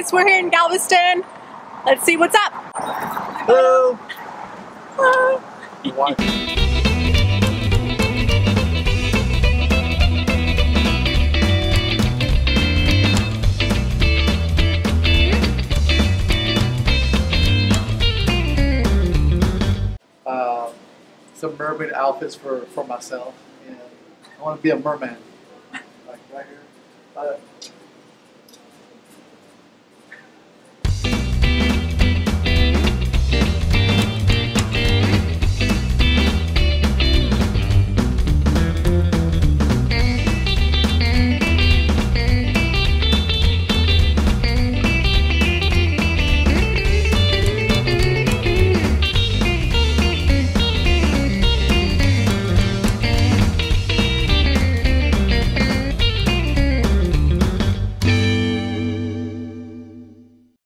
guys, we're here in Galveston. Let's see what's up. Hello. Hello. Some mermaid outfits for myself, and I want to be a merman, like right here.